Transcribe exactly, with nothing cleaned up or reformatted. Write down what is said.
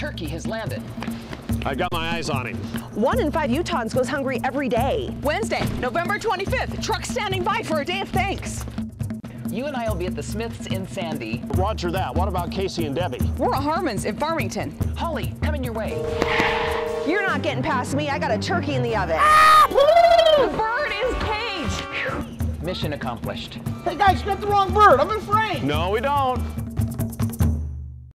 turkey has landed. I got my eyes on him. One in five Utahns goes hungry every day. Wednesday, November twenty-fifth, truck standing by for a day of thanks. You and I will be at the Smiths in Sandy. Roger that. What about Casey and Debbie? We're at Harmon's in Farmington. Holly, coming your way. You're not getting past me. I got a turkey in the oven. The bird is caged. Mission accomplished. Hey guys, you got the wrong bird. I'm in frame. No, we don't.